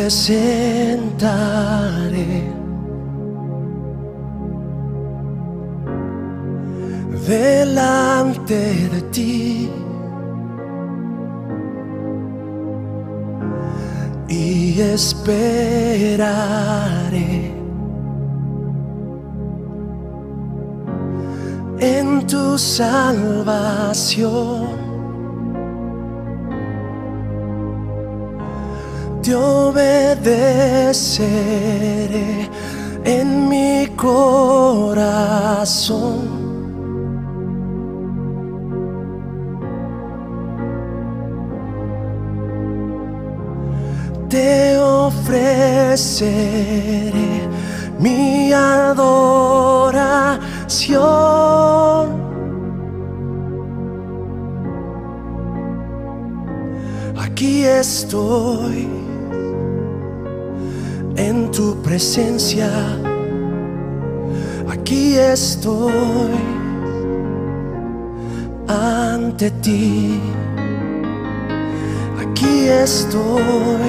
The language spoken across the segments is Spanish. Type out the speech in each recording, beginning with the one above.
presentaré delante de ti y esperaré en tu salvación. Te obedeceré en mi corazón. Te ofreceré mi adoración. Aquí estoy en tu presencia. Aquí estoy ante ti. Aquí estoy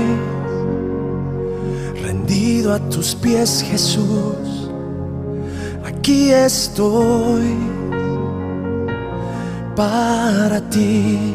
rendido a tus pies, Jesús. Aquí estoy para ti.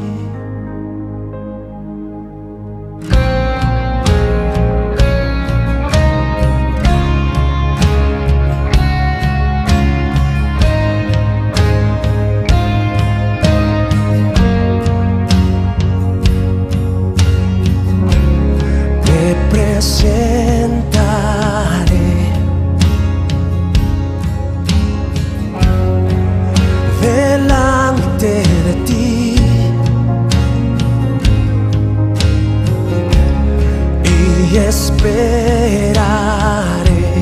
Presentaré delante de ti y esperaré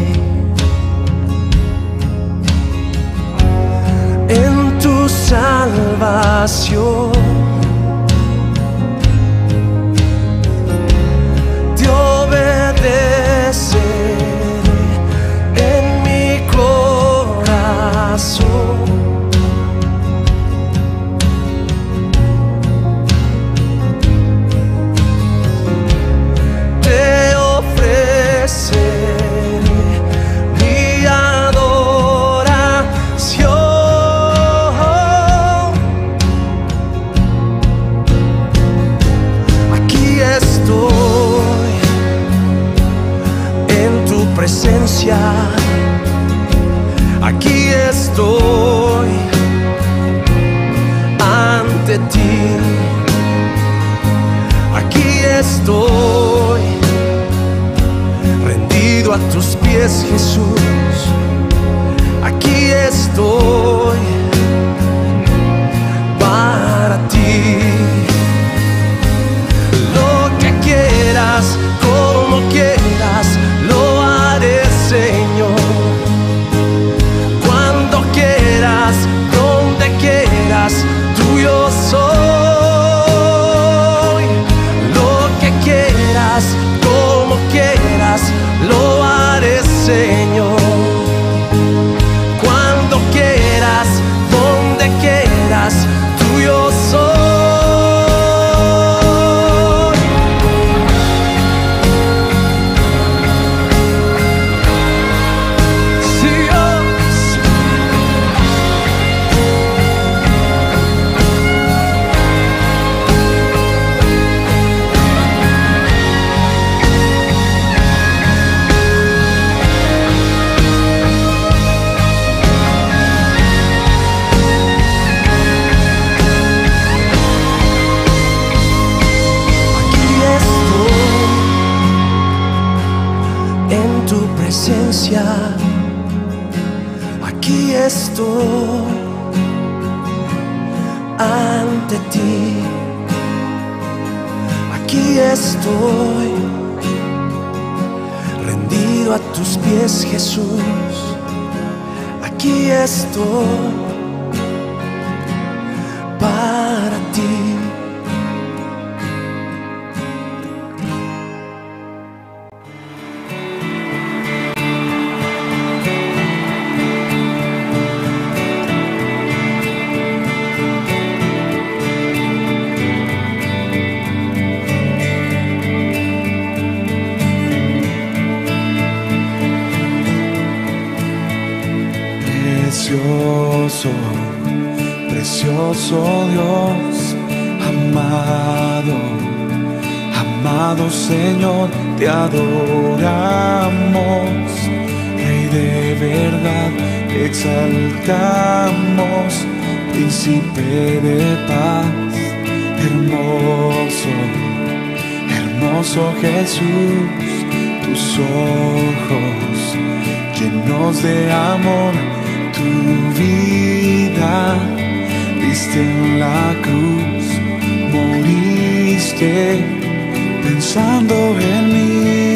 en tu salvación. En mi corazón te ofreceré mi adoración. Aquí estoy en tu presencia. Aquí estoy ante ti. Aquí estoy rendido a tus pies, Jesús. Aquí estoy para ti. Lo que quieras, como quieras, lo haré, Señor. Cuando quieras, donde quieras, tuyo soy. Lo que quieras, como quieras, lo haré, Señor. Cuando quieras, donde quieras, tuyo soy. Aquí estoy ante ti. Aquí estoy rendido a tus pies, Jesús. Aquí estoy para ti. hermoso Dios, amado, amado Señor, te adoramos, Rey de verdad, exaltamos, Príncipe de paz, hermoso, hermoso Jesús, tus ojos llenos de amor, tu vida diste en la cruz, moriste pensando en mí.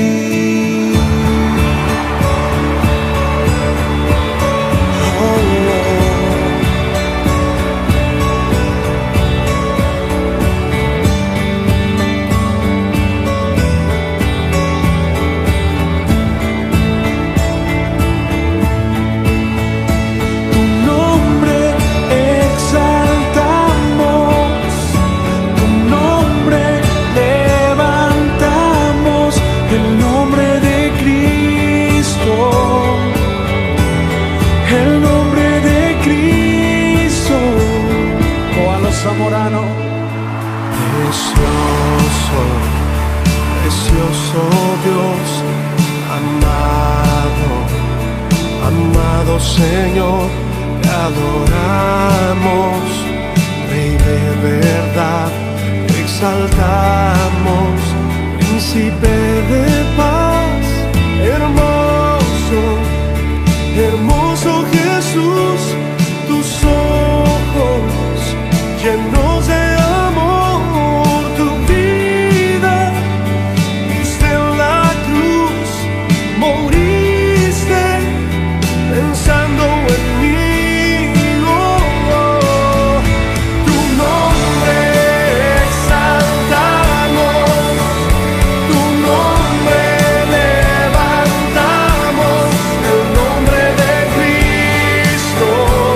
Zamorano, precioso, precioso Dios, amado, amado Señor, te adoramos, Rey de verdad, te exaltamos, Príncipe de paz, hermoso, hermoso Jesús, tus ojos llenos de amor, tu vida diste en la cruz, moriste pensando en mí. Tu nombre exaltamos, tu nombre levantamos, el nombre de Cristo.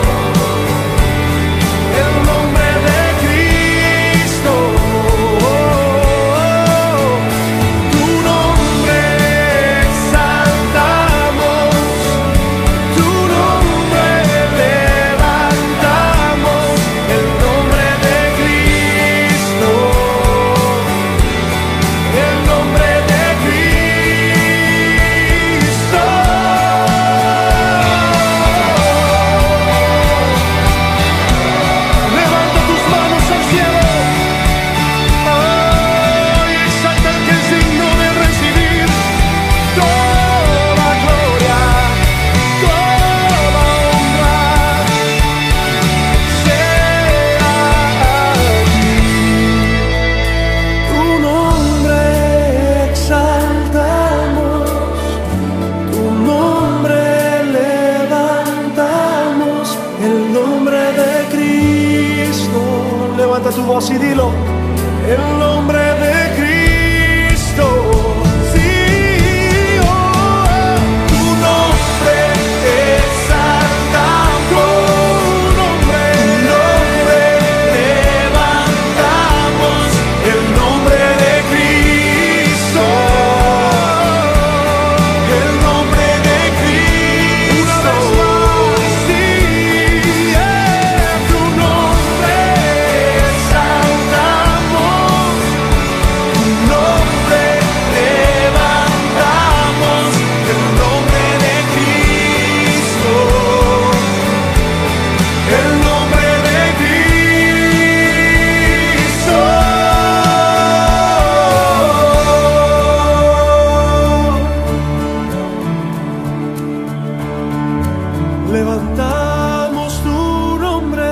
Levanta tu voz y dilo, el nombre de Cristo. Sí, oh, tu nombre exaltamos, tu nombre levantamos, el nombre de Cristo, el nombre de Cristo. Sí, tu nombre exaltamos, tu nombre levantamos, el nombre de Cristo, el nombre de Cristo. Levantamos tu nombre.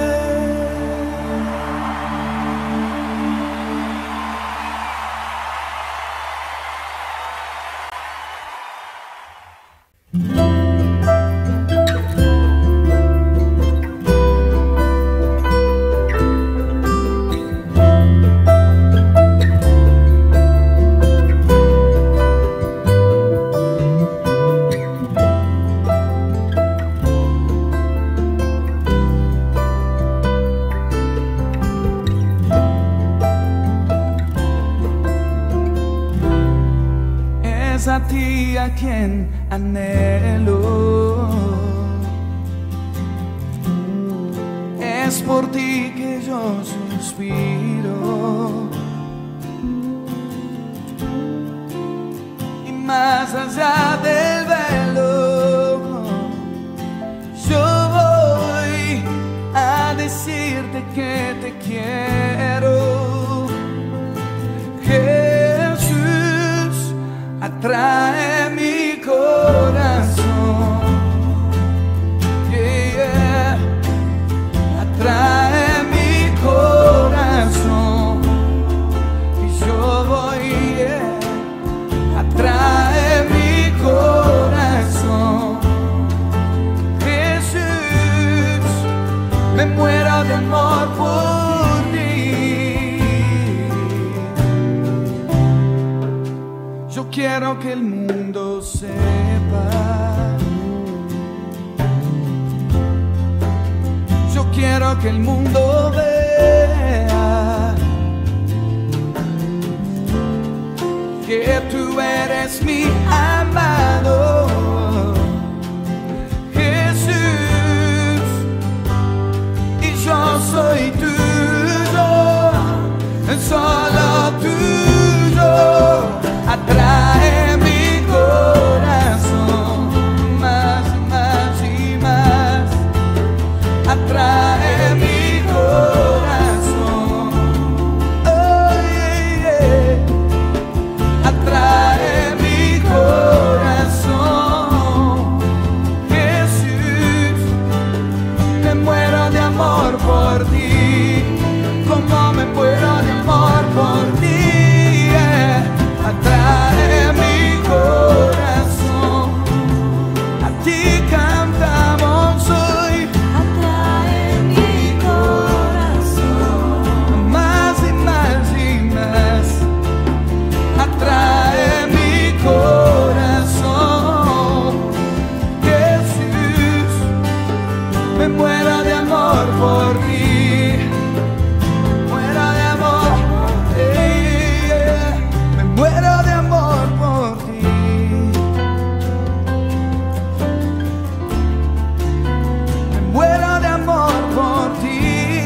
Es a ti a quien anhelo, es por ti que yo suspiro. Y más allá del velo, yo voy a decirte que te quiero. Jesús, atrae mi corazón. Yeah, yeah. Atrae mi corazón. Y yo voy, yeah. Atrae mi corazón. Jesús, me muero de amor por ti. Yo quiero que el mundo sepa. Yo quiero que el mundo vea que tú eres mi amado. Jesús, y yo soy tuyo, solo tuyo. Atrae mi corazón más y más y más. Atrae mi corazón. Oh, yeah, yeah. Atrae mi corazón. Jesús, me muero de amor por ti. Como me muero de amor por ti. Atrae mi corazón, a ti cantamos hoy. Atrae mi corazón, Más y más y más. Atrae mi corazón. Jesús, me muero de amor por ti. Muero de amor, yeah. Me muero de amor por ti. Me muero de amor por ti.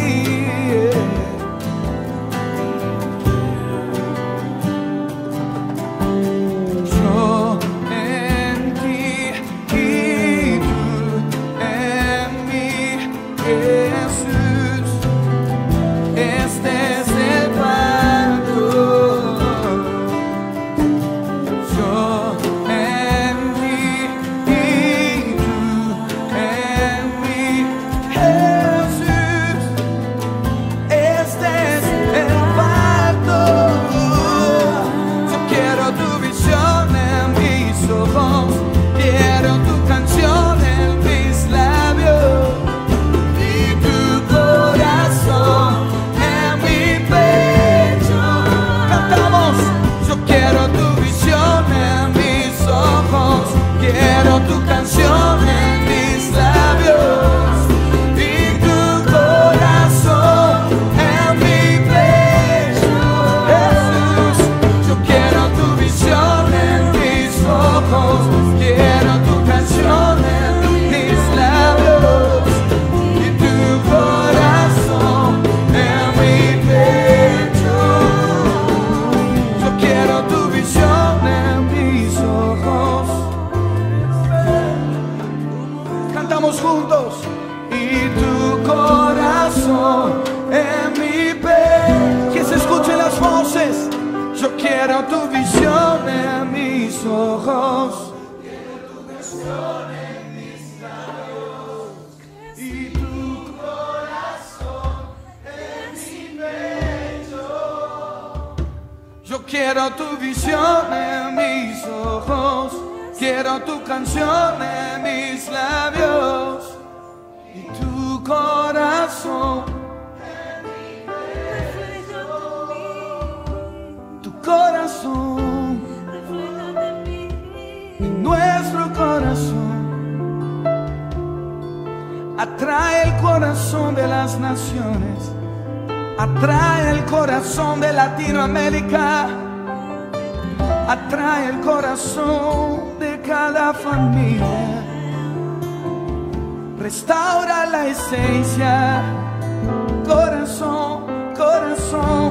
Yo en ti y tú en mí, Jesús. Este es el pacto. Yo en ti y tú en mí, Jesús. Este es el pacto. Yo quiero tu visión en mis ojos, quiero tu canción en mis labios y tu corazón en mi pecho. Cantamos. Yo quiero tu visión en mis ojos, quiero tu canción en mis labios y tu corazón en mi pecho. Jesús, yo quiero tu visión en mis ojos, quiero tu canción en mis labios y tu corazón en mi pecho. Yo quiero tu visión en mis ojos. Cantamos juntos. Y tu corazón en mi pecho. Que se escuchen las voces. Yo quiero tu visión en mis ojos. Y tu corazón en mi pecho. Yo quiero tu visión en mis ojos, quiero tu canción en mis labios y tu corazón, tu corazón, nuestro corazón. Atrae el corazón de las naciones, atrae el corazón de Latinoamérica, atrae el corazón de cada familia. Restaura la esencia corazón, corazón.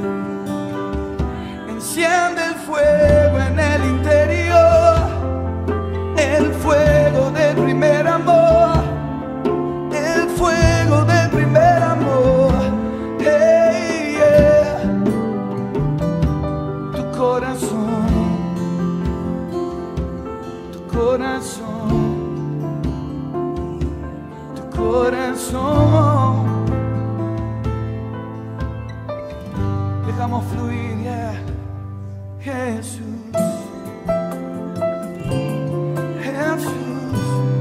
Enciende el fuego en el interior, el fuego del primer amor, el fuego del primer amor. Hey, yeah. Tu corazón, tu corazón, tu corazón. Dejamos fluir, yeah. Jesús, Jesús.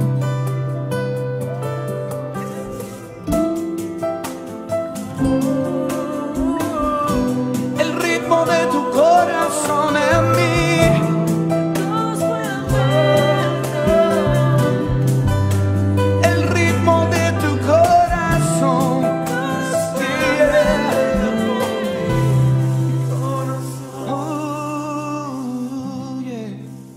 El ritmo de tu corazón en mí. El ritmo de tu corazón. Oh, yeah.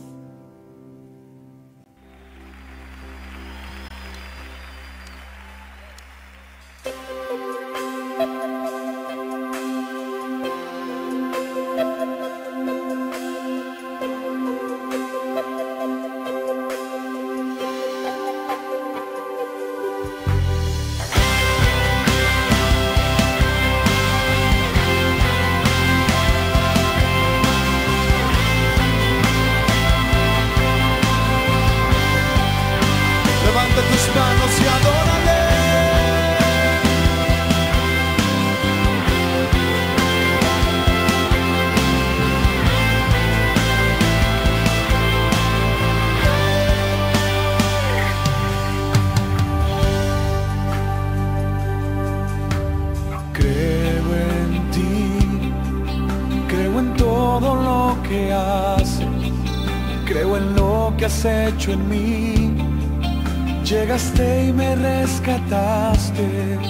Levanta tus manos y adórale. Creo en ti, creo en todo lo que haces, creo en lo que has hecho en mí. Llegaste y me rescataste,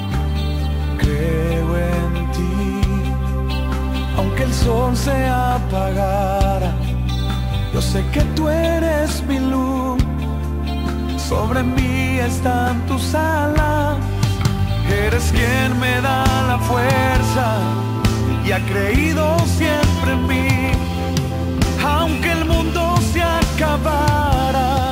creo en ti. Aunque el sol se apagara, yo sé que tú eres mi luz. Sobre mí están tus alas, eres quien me da la fuerza y ha creído siempre en mí. Aunque el mundo se acabara,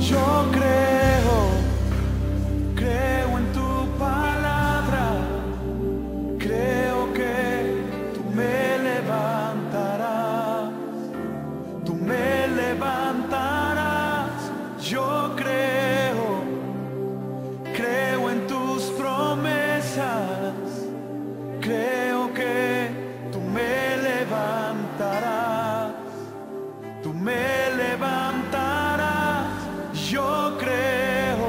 Yo creo en tu palabra, creo que tú me levantarás, tú me levantarás. Yo creo en tus promesas, creo que tú me levantarás, tú me levantarás. Yo creo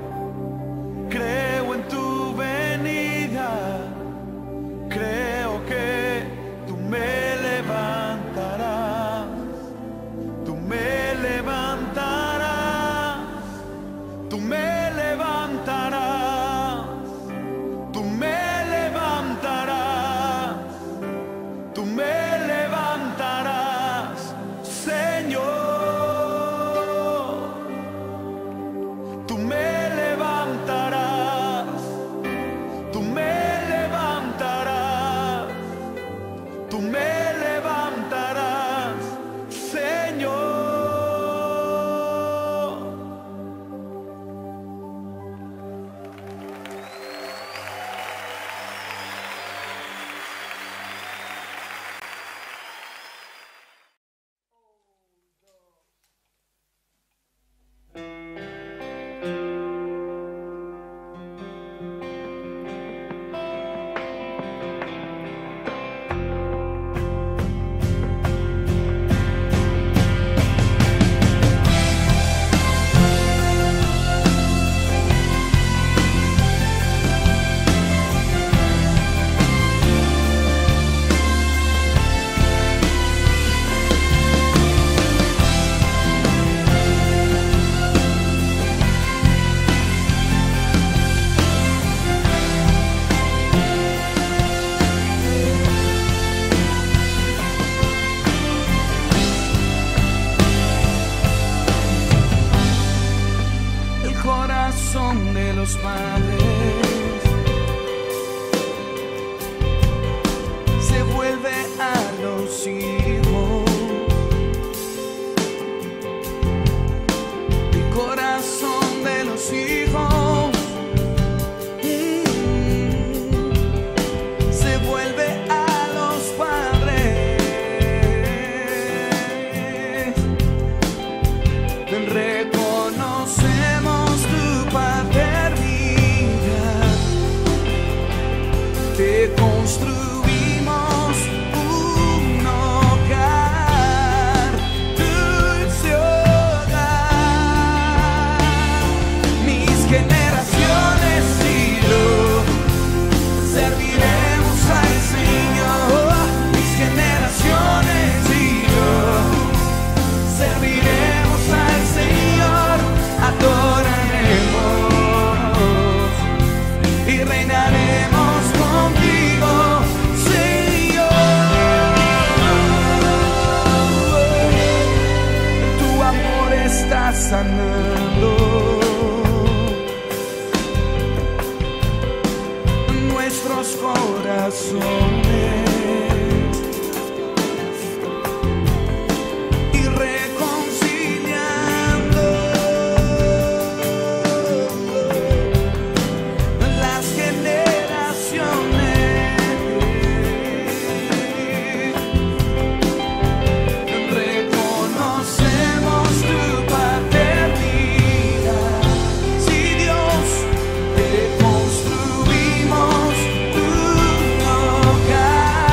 en tu venida, creo que tú me levantarás, tú me levantarás, tú me levantarás, tú me levantarás, tú me levantarás, Señor. Tú me levantarás, tú me levantarás, tú me levantarás, Señor. De los padres se vuelve a los hijos, el corazón de los hijos se vuelve a los padres. Reconocemos tu paternidad, te construimos un hogar, dulce hogar. Mis generaciones y yo serviremos al Señor. Mis generaciones y yo serviremos al Señor, adoraremos y reinaremos contigo, Señor. Tu amor está sanando nuestros corazones y reconciliando las generaciones. Reconocemos tu paternidad. Si Dios te construimos un hogar.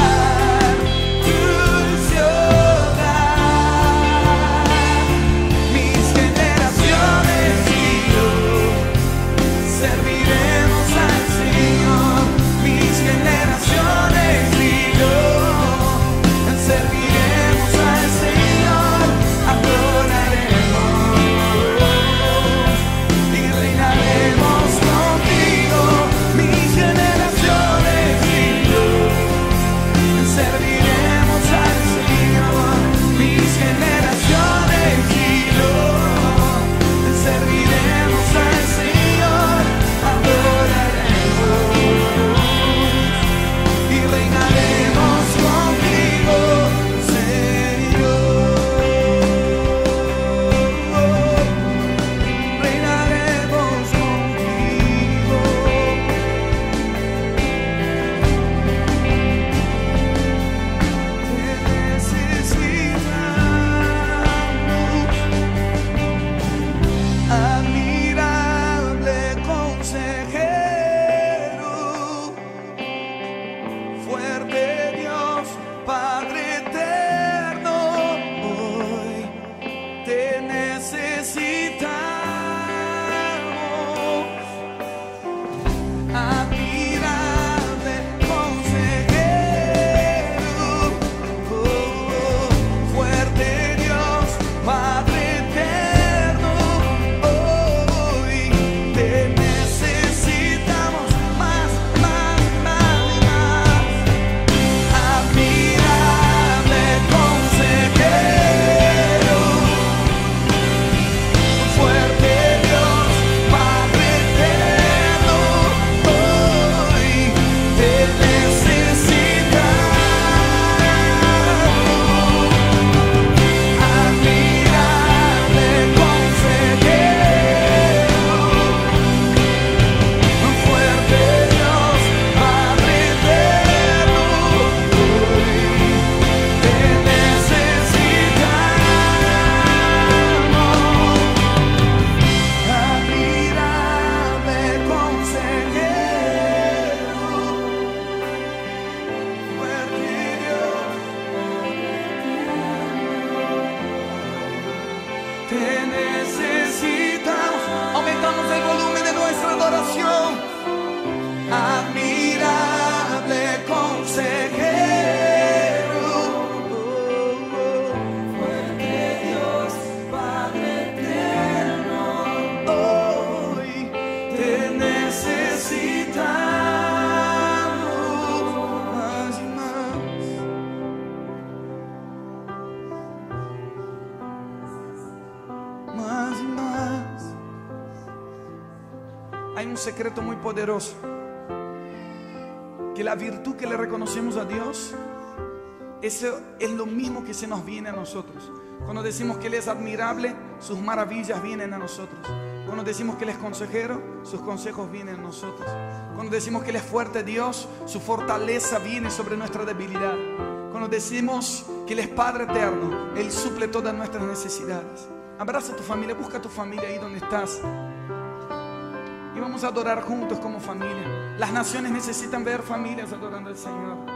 hay un secreto muy poderoso, que la virtud que le reconocemos a Dios, eso es lo mismo que se nos viene a nosotros. Cuando decimos que Él es admirable, sus maravillas vienen a nosotros. Cuando decimos que Él es consejero, sus consejos vienen a nosotros. Cuando decimos que Él es fuerte Dios, su fortaleza viene sobre nuestra debilidad. Cuando decimos que Él es Padre eterno, Él suple todas nuestras necesidades. Abraza a tu familia, busca a tu familia ahí donde estás. Y vamos a adorar juntos como familia. Las naciones necesitan ver familias adorando al Señor.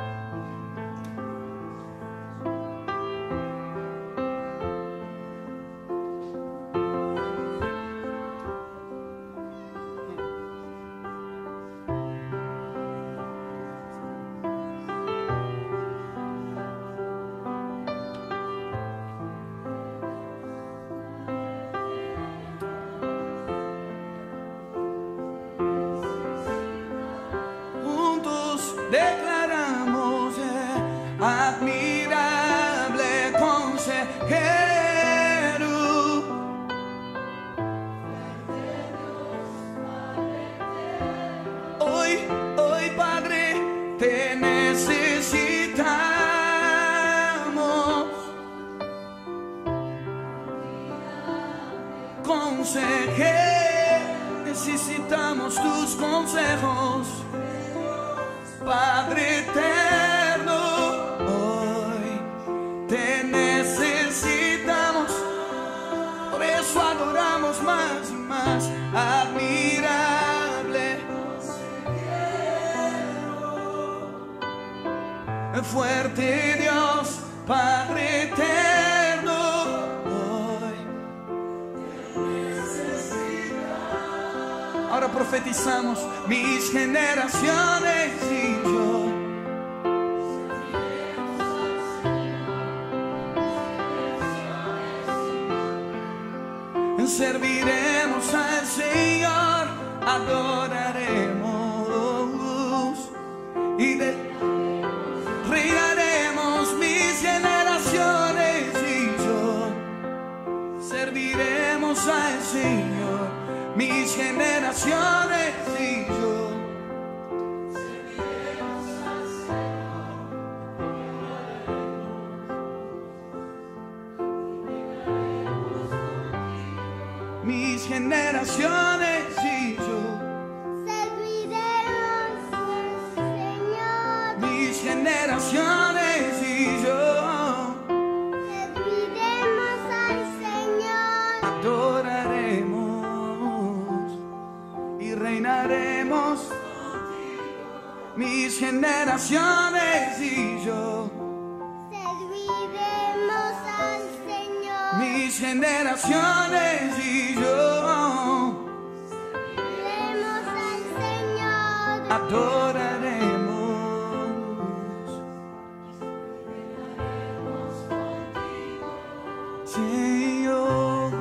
Declaramos admirable consejero. Hoy, Padre, te necesitamos. Consejero, necesitamos tus consejos. Padre eterno, hoy te necesitamos, por eso adoramos más y más. Admirable, fuerte Dios, Padre eterno, hoy te necesitamos. Ahora profetizamos: mis generaciones y yo serviremos al Señor, adoraremos y reinaremos. Mis generaciones y yo serviremos al Señor. Mis generaciones y yo serviremos al Señor. Mis generaciones y yo serviremos al Señor. Mis generaciones y yo Serviremos al Señor. adoraremos y reinaremos. Mis generaciones y yo Serviremos al Señor. mis generaciones y yo Serviremos al Señor. adoraremos. Señor,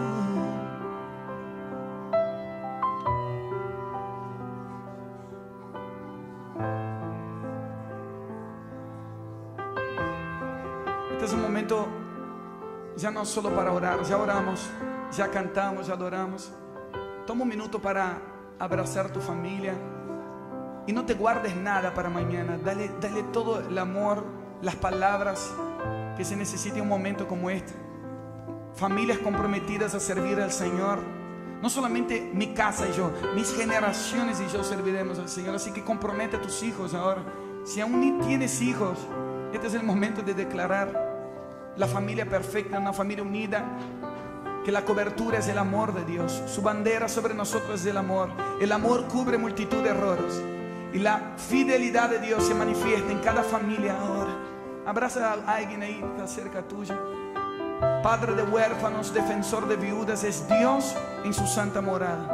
este es un momento ya no solo para orar, ya oramos, ya cantamos, ya adoramos. Toma un minuto para abrazar a tu familia y no te guardes nada para mañana. Dale todo el amor, las palabras que se necesite en un momento como este. Familias comprometidas a servir al Señor. No solamente mi casa y yo, mis generaciones y yo serviremos al Señor. Así que compromete a tus hijos ahora. Si aún ni tienes hijos, este es el momento de declarar la familia perfecta, una familia unida, que la cobertura es el amor de Dios. Su bandera sobre nosotros es el amor. El amor cubre multitud de errores y la fidelidad de Dios se manifiesta en cada familia ahora. Abraza a alguien ahí que está cerca tuyo. Padre de huérfanos, defensor de viudas, es Dios en su santa morada.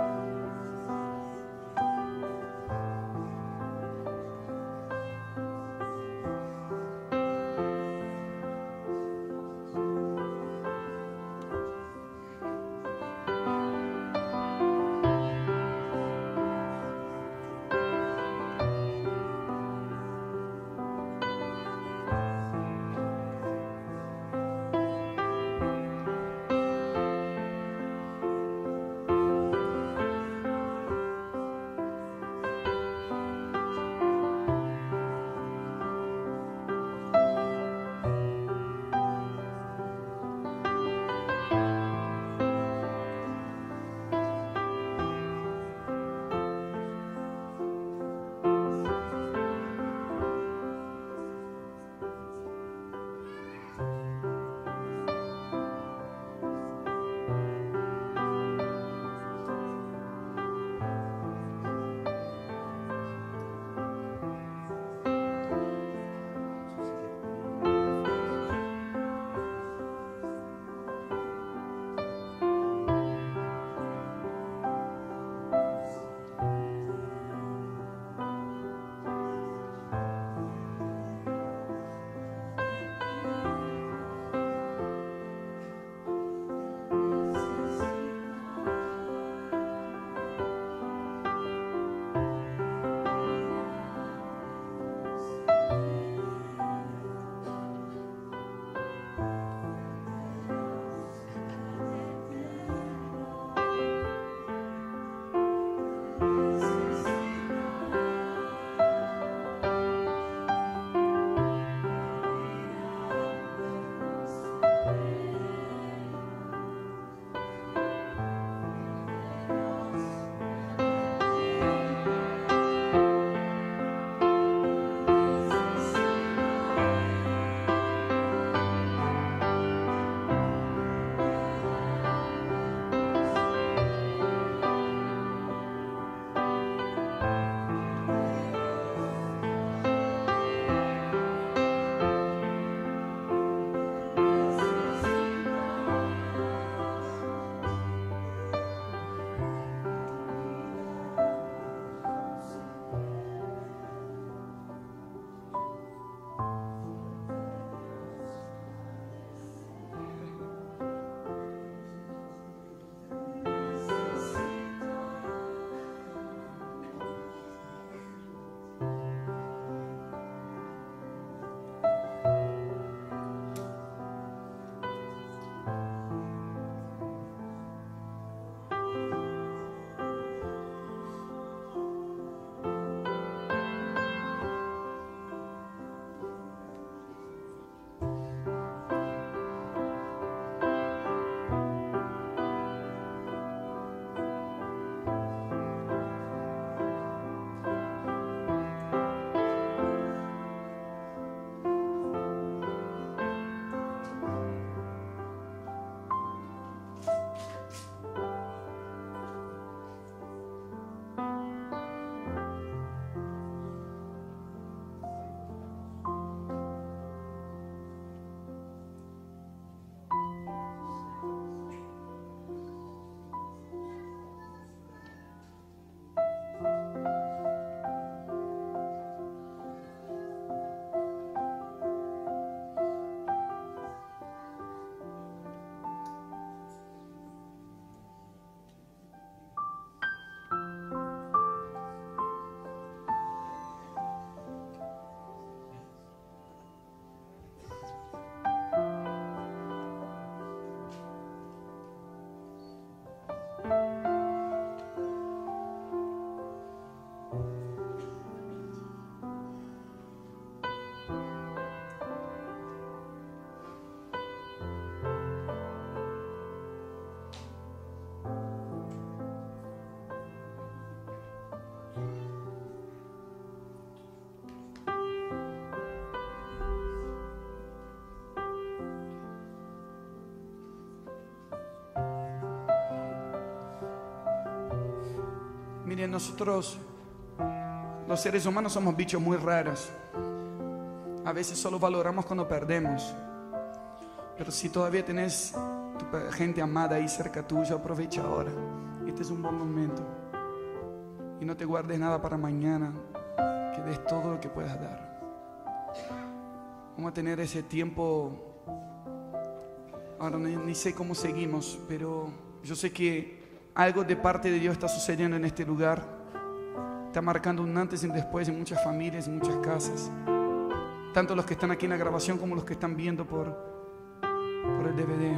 Miren, nosotros, los seres humanos, somos bichos muy raros. A veces solo valoramos cuando perdemos. Pero si todavía tenés tu gente amada ahí cerca tuya, aprovecha ahora. Este es un buen momento. Y no te guardes nada para mañana, que des todo lo que puedas dar. Vamos a tener ese tiempo. Ahora ni sé cómo seguimos, pero yo sé que algo de parte de Dios está sucediendo en este lugar. Está marcando un antes y un después en muchas familias, en muchas casas. Tanto los que están aquí en la grabación como los que están viendo por el DVD.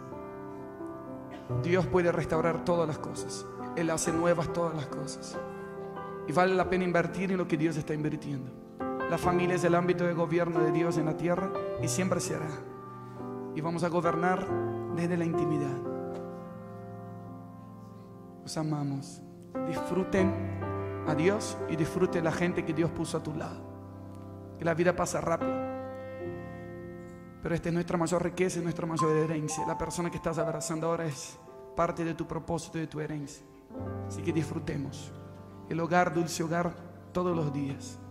Dios puede restaurar todas las cosas. Él hace nuevas todas las cosas. Y vale la pena invertir en lo que Dios está invirtiendo. La familia es el ámbito de gobierno de Dios en la tierra y siempre será. Y vamos a gobernar desde la intimidad. Os amamos. Disfruten a Dios y disfruten la gente que Dios puso a tu lado. Que la vida pasa rápido, pero esta es nuestra mayor riqueza y nuestra mayor herencia. La persona que estás abrazando ahora es parte de tu propósito y de tu herencia. Así que disfrutemos el hogar, dulce hogar, todos los días.